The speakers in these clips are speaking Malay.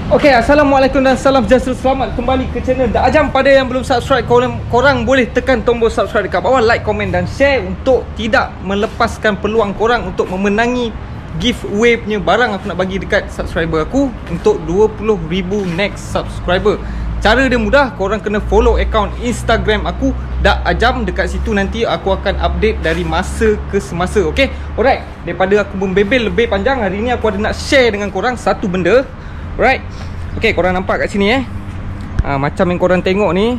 Okay, Assalamualaikum dan salam sejahtera. Selamat kembali ke channel Dak Ajam. Pada yang belum subscribe, korang boleh tekan tombol subscribe dekat bawah, like, komen dan share untuk tidak melepaskan peluang korang untuk memenangi giveaway punya barang aku nak bagi dekat subscriber aku untuk 20,000 next subscriber. Cara dia mudah, korang kena follow account Instagram aku Dak Ajam. Dekat situ nanti aku akan update dari masa ke semasa. Okay, alright. Daripada aku membebel lebih panjang, hari ni aku ada nak share dengan korang satu benda. Alright. Okay, korang nampak kat sini macam yang korang tengok ni.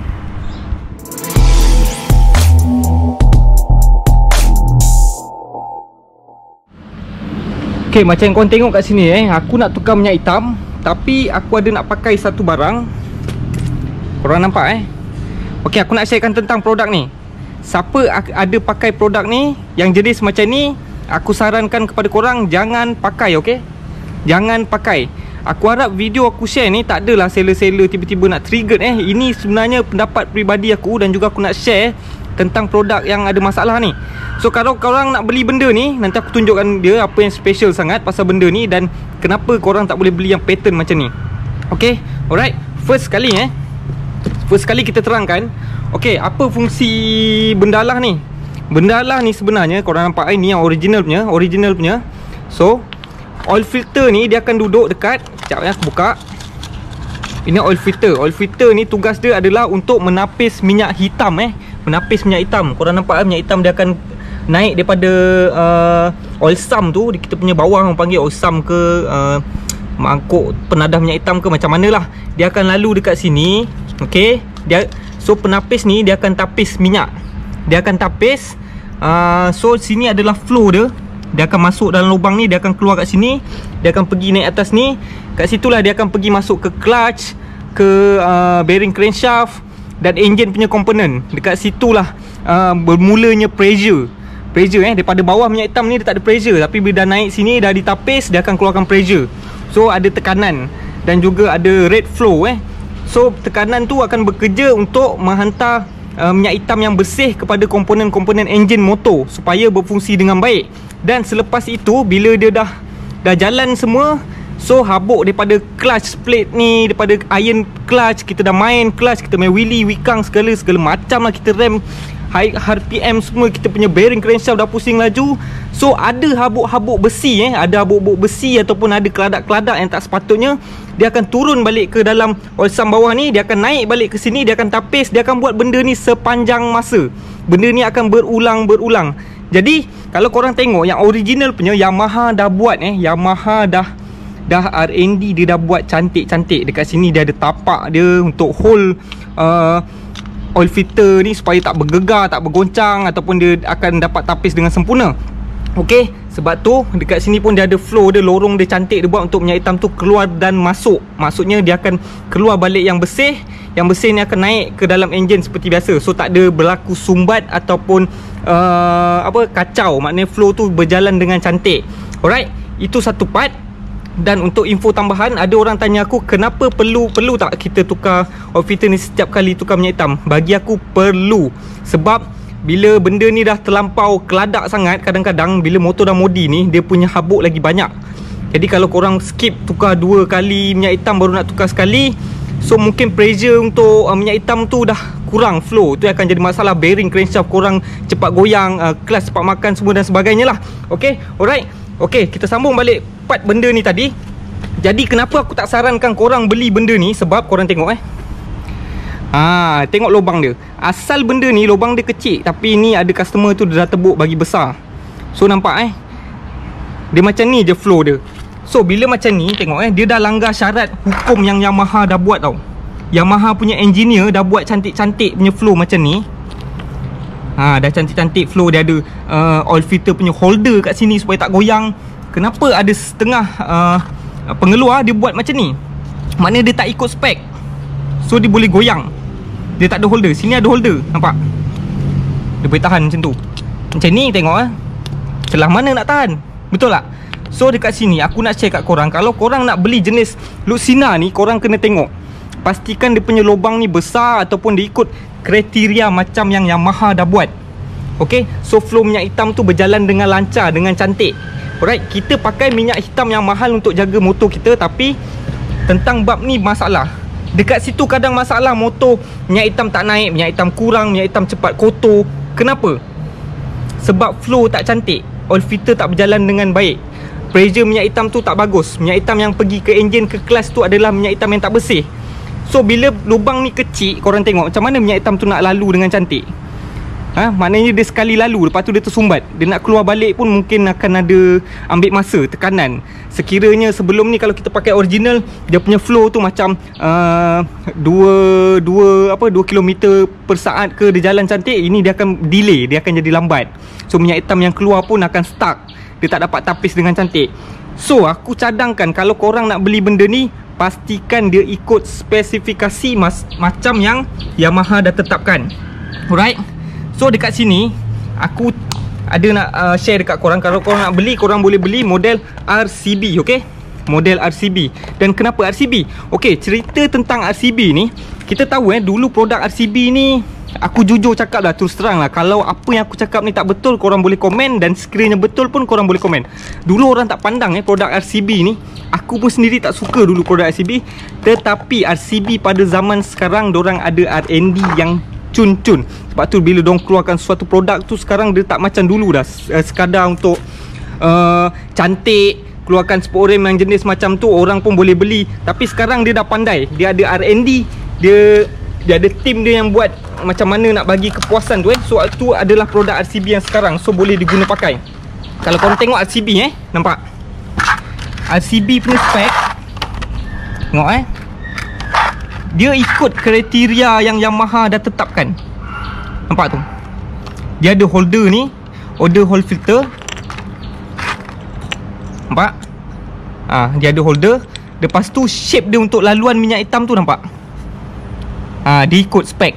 Okay, macam yang korang tengok kat sini aku nak tukar minyak hitam, tapi aku ada nak pakai satu barang. Korang nampak Okay, aku nak sharekan tentang produk ni. Siapa ada pakai produk ni yang jenis macam ni, aku sarankan kepada korang jangan pakai, okay? Jangan pakai. Aku harap video aku share ni tak adalah seller-seller tiba-tiba nak trigger Ini sebenarnya pendapat peribadi aku, dan juga aku nak share tentang produk yang ada masalah ni. So kalau korang nak beli benda ni, nanti aku tunjukkan dia apa yang special sangat pasal benda ni dan kenapa korang tak boleh beli yang pattern macam ni. Okay, alright. First kali kita terangkan, okay, apa fungsi bendalah ni. Bendalah ni sebenarnya korang nampak ni yang original punya. So oil filter ni dia akan duduk dekat, sekejap aku buka. Ini oil filter. Oil filter ni tugas dia adalah untuk menapis minyak hitam menapis minyak hitam. Korang nampak minyak hitam dia akan naik daripada oil sump tu, kita punya bawah orang panggil oil sump ke mangkuk penadah minyak hitam ke macam manalah. Dia akan lalu dekat sini. Okay, so penapis ni dia akan tapis minyak. Dia akan tapis. So sini adalah flow dia. Dia akan masuk dalam lubang ni, dia akan keluar kat sini, dia akan pergi naik atas ni. Kat situlah dia akan pergi masuk ke clutch, ke bearing crankshaft dan engine punya komponen. Dekat situlah bermulanya pressure daripada bawah minyak hitam ni dia tak ada pressure, tapi bila dah naik sini, dah ditapis, dia akan keluarkan pressure. So ada tekanan dan juga ada rate flow So tekanan tu akan bekerja untuk menghantar minyak hitam yang bersih kepada komponen-komponen enjin motor supaya berfungsi dengan baik. Dan selepas itu, bila dia dah jalan semua, so habuk daripada clutch plate ni, daripada iron clutch, kita dah main clutch, kita main wheelie, wikang, segala macam lah, kita rem high RPM semua, kita punya bearing crankshaft dah pusing laju. So ada habuk-habuk besi ada habuk-habuk besi ataupun ada keladak-keladak yang tak sepatutnya, dia akan turun balik ke dalam oil sump bawah ni, dia akan naik balik ke sini, dia akan tapis, dia akan buat benda ni sepanjang masa. Benda ni akan berulang-berulang. Jadi kalau korang tengok yang original punya, Yamaha dah buat Yamaha dah R&D, dia dah buat cantik-cantik. Dekat sini dia ada tapak dia untuk hold oil filter ni supaya tak bergegar, tak bergoncang, ataupun dia akan dapat tapis dengan sempurna. Okay, sebab tu dekat sini pun dia ada flow dia, lorong dia cantik dia buat untuk minyak hitam tu keluar dan masuk. Maksudnya dia akan keluar balik yang bersih. Yang bersih ni akan naik ke dalam enjin seperti biasa. So tak ada berlaku sumbat ataupun kacau. Maknanya flow tu berjalan dengan cantik. Alright, itu satu part. Dan untuk info tambahan, ada orang tanya aku, kenapa perlu tak kita tukar oil filter ni setiap kali tukar minyak hitam? Bagi aku perlu. Sebab bila benda ni dah terlampau keladak sangat, kadang-kadang bila motor dah modi ni, dia punya habuk lagi banyak. Jadi kalau korang skip tukar 2 kali minyak hitam baru nak tukar sekali, so mungkin pressure untuk minyak hitam tu dah kurang flow. Tu akan jadi masalah, bearing crankshaft korang cepat goyang, clutch cepat makan semua dan sebagainya lah. Okay, alright. Okay, kita sambung balik part benda ni tadi. Jadi kenapa aku tak sarankan korang beli benda ni? Sebab korang tengok tengok lubang dia. Asal benda ni lubang dia kecil, tapi ni ada customer tu dia dah tebuk bagi besar. So nampak dia macam ni je flow dia. So bila macam ni, tengok dia dah langgar syarat hukum yang Yamaha dah buat tau. Yamaha punya engineer dah buat cantik-cantik punya flow macam ni. Dah cantik-cantik flow. Dia ada oil filter punya holder kat sini supaya tak goyang. Kenapa ada setengah pengeluar dia buat macam ni? Maknanya dia tak ikut spek. So dia boleh goyang. Dia tak ada holder. Sini ada holder, nampak? Dia boleh tahan macam tu. Macam ni tengok celah mana nak tahan. Betul tak? So dekat sini aku nak share kat korang, kalau korang nak beli jenis Lucina ni, korang kena tengok, pastikan dia punya lubang ni besar ataupun dia ikut kriteria macam yang Yamaha dah buat. Okay, so flow minyak hitam tu berjalan dengan lancar, dengan cantik. Alright, kita pakai minyak hitam yang mahal untuk jaga motor kita, tapi tentang bab ni masalah. Dekat situ kadang masalah motor minyak hitam tak naik, minyak hitam kurang, minyak hitam cepat kotor. Kenapa? Sebab flow tak cantik, oil filter tak berjalan dengan baik, pressure minyak hitam tu tak bagus. Minyak hitam yang pergi ke enjin, ke kelas tu adalah minyak hitam yang tak bersih. So bila lubang ni kecil, korang tengok macam mana minyak hitam tu nak lalu dengan cantik. Maknanya dia sekali lalu, lepas tu dia tersumbat. Dia nak keluar balik pun mungkin akan ada ambil masa, tekanan. Sekiranya sebelum ni kalau kita pakai original, dia punya flow tu macam 2 km per saat ke, dia jalan cantik. Ini dia akan delay, dia akan jadi lambat. So minyak hitam yang keluar pun akan stuck, dia tak dapat tapis dengan cantik. So aku cadangkan kalau korang nak beli benda ni, pastikan dia ikut spesifikasi macam yang Yamaha dah tetapkan. Alright. So dekat sini aku ada nak share dekat korang. Kalau korang nak beli, korang boleh beli model RCB, okay? Model RCB. Dan kenapa RCB? Okay, cerita tentang RCB ni, kita tahu dulu produk RCB ni, aku jujur cakap lah, terus terang lah, kalau apa yang aku cakap ni tak betul, korang boleh komen. Dan sekiranya betul pun korang boleh komen. Dulu orang tak pandang produk RCB ni. Aku pun sendiri tak suka dulu produk RCB. Tetapi RCB pada zaman sekarang, dorang ada R&D yang cun-cun. Sebab tu bila diorang keluarkan suatu produk tu, sekarang dia tak macam dulu dah sekadar untuk cantik, keluarkan sport rim yang jenis macam tu, orang pun boleh beli. Tapi sekarang dia dah pandai, dia ada R&D, dia ada tim dia yang buat macam mana nak bagi kepuasan tu. So tu adalah produk RCB yang sekarang. So boleh diguna pakai. Kalau korang tengok RCB nampak RCB punya spek, tengok dia ikut kriteria yang Yamaha dah tetapkan. Nampak tu, dia ada holder ni, order hold filter. Nampak? Dia ada holder. Lepas tu shape dia untuk laluan minyak hitam tu, nampak? Dia ikut spek.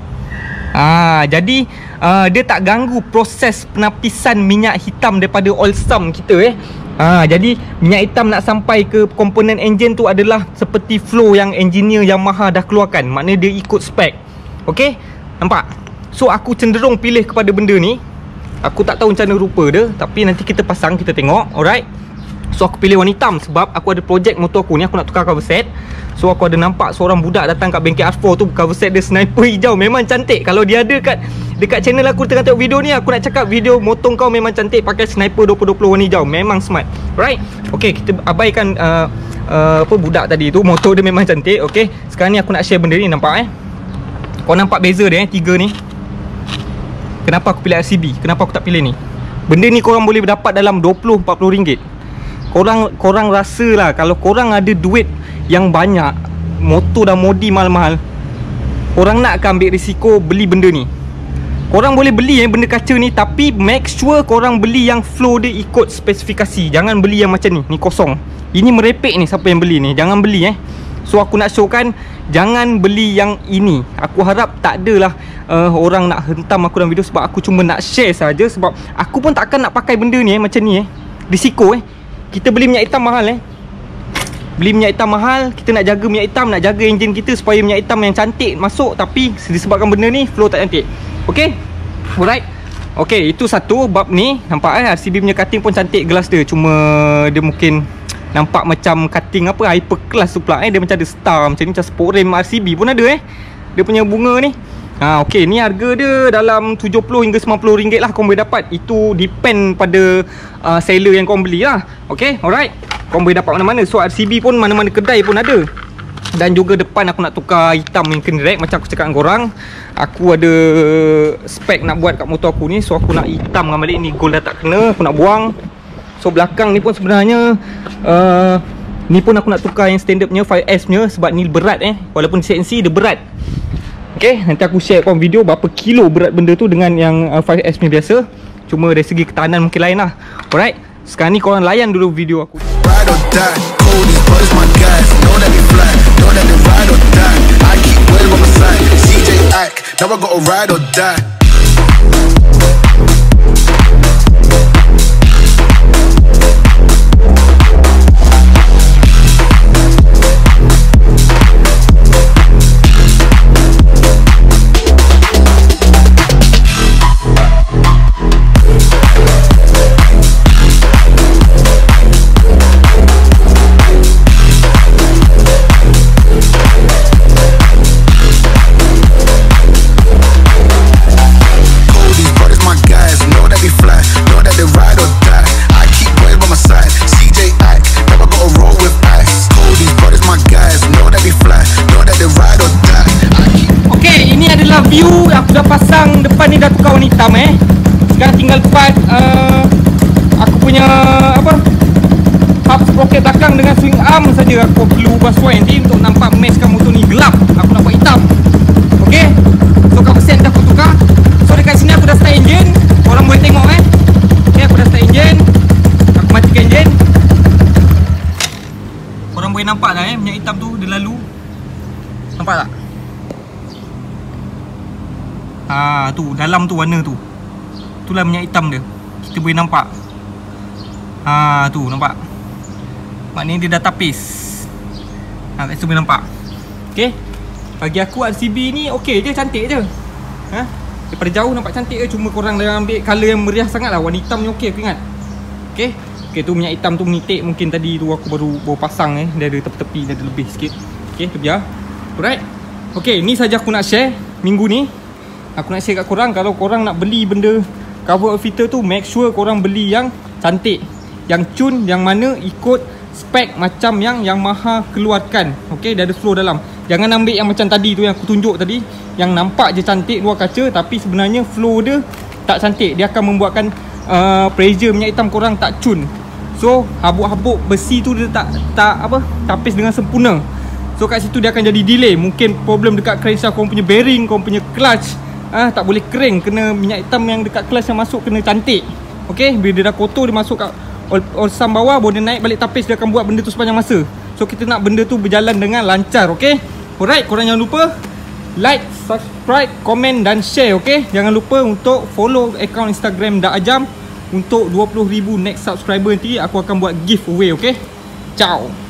Jadi dia tak ganggu proses penapisan minyak hitam daripada oil sump kita. Jadi minyak hitam nak sampai ke komponen enjin tu adalah seperti flow yang engineer Yamaha dah keluarkan. Maknanya dia ikut spek. Okay? Nampak? So aku cenderung pilih kepada benda ni. Aku tak tahu macam mana rupa dia, tapi nanti kita pasang, kita tengok. Alright. So aku pilih warna hitam sebab aku ada projek motor aku ni, aku nak tukar cover set. So aku ada nampak seorang budak datang kat bengkel R4 tu, cover set dia sniper hijau. Memang cantik. Kalau dia ada dekat channel aku tengah tengok video ni, aku nak cakap video motor kau memang cantik pakai sniper 2020 warna hijau. Memang smart. Right? Okay, kita abaikan budak tadi tu. Motor dia memang cantik. Okay, sekarang ni aku nak share benda ni. Nampak kau nampak beza dia 3 ni. Kenapa aku pilih RCB? Kenapa aku tak pilih ni? Benda ni korang boleh dapat dalam 20-40 ringgit. Korang rasa lah, kalau korang ada duit yang banyak, motor dan modi mahal-mahal, korang nak ambil risiko beli benda ni. Korang boleh beli benda kaca ni, tapi make sure korang beli yang flow dia ikut spesifikasi. Jangan beli yang macam ni kosong. Ini merepek ni, siapa yang beli ni, jangan beli So aku nak showkan, jangan beli yang ini. Aku harap tak adalah orang nak hentam aku dalam video, sebab aku cuma nak share saja. Sebab aku pun takkan nak pakai benda ni macam ni risiko kita beli minyak hitam mahal beli minyak hitam mahal, kita nak jaga minyak hitam, nak jaga enjin kita supaya minyak hitam yang cantik masuk, tapi disebabkan benda ni flow tak cantik. Okay, alright. Okay, itu satu bab ni. Nampak RCB punya cutting pun cantik, gelas dia. Cuma dia mungkin nampak macam cutting hyper class tu pula. Dia macam ada star macam ni, macam sport rim RCB pun ada dia punya bunga ni. Okay, ni harga dia dalam 70 hingga 90 ringgit lah korang boleh dapat. Itu depend pada seller yang korang beli lah. Okay, alright. Korang boleh dapat mana-mana. So RCB pun mana-mana kedai pun ada. Dan juga depan aku nak tukar hitam yang kena rack. Macam aku cakap dengan korang, aku ada spek nak buat kat motor aku ni. So aku nak hitam dengan balik. Ni gold dah tak kena, aku nak buang. So belakang ni pun sebenarnya ni pun aku nak tukar yang standard punya 5S punya, sebab ni berat walaupun CNC dia berat. Okay, nanti aku share korang video berapa kilo berat benda tu dengan yang 5S ni biasa. Cuma dari segi ketahanan mungkin lain lah. Alright, sekarang ni korang layan dulu video aku. tukar warna hitam Sekarang tinggal part aku punya hub sprocket belakang dengan swing arm saja. Aku perlu ubah soil nanti untuk nampak meshkan motor ni gelap. Aku nampak hitam. Okay, so cover set dah aku tukar. So dekat sini aku dah start engine. Korang boleh tengok okay, aku dah start engine. Aku matikan engine. Korang boleh nampak dah minyak hitam tu dia lalu. Nampak tak? Tu dalam tu warna tu. Itulah minyak hitam dia. Kita boleh nampak. Tu nampak. Maknanya dia dah tapis. Kat situ boleh nampak. Okay, bagi aku RCB ni okey je, cantik je. Daripada jauh nampak cantik je. Cuma korang dah ambil colour yang meriah sangat lah. Warna hitam ni okey aku ingat. Okay, tu minyak hitam tu menitik. Mungkin tadi tu aku baru pasang dia ada tepi-tepi, dia ada lebih sikit. Okay, tu biar. Alright. Okay, ni saja aku nak share minggu ni. Aku nak share kat korang, kalau korang nak beli benda cover oil filter tu, make sure korang beli yang cantik, yang cun, yang mana ikut spek macam yang Yamaha keluarkan. Okay, dia ada flow dalam. Jangan ambil yang macam tadi tu yang aku tunjuk tadi, yang nampak je cantik luar kaca tapi sebenarnya flow dia tak cantik. Dia akan membuatkan pressure minyak hitam korang tak cun. So habuk-habuk besi tu dia tak tapis dengan sempurna. So kat situ dia akan jadi delay. Mungkin problem dekat crankshaft korang punya bearing, korang punya clutch tak boleh kering. Kena minyak hitam yang dekat clutch yang masuk kena cantik. Okay, bila dia dah kotor dia masuk kat oil sump bawah, baru dia naik balik tapis, dia akan buat benda tu sepanjang masa. So kita nak benda tu berjalan dengan lancar. Okay, alright, korang jangan lupa like, subscribe, komen dan share. Okay, jangan lupa untuk follow account Instagram Dak Ajam. Untuk 20,000 next subscriber nanti aku akan buat giveaway. Okay, ciao.